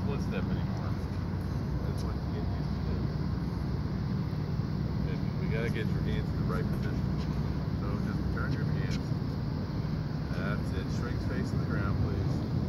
split step anymore. That's what you get used to do. We gotta get your hands in the right position. So just turn your hands. That's it. Strings facing the ground, please.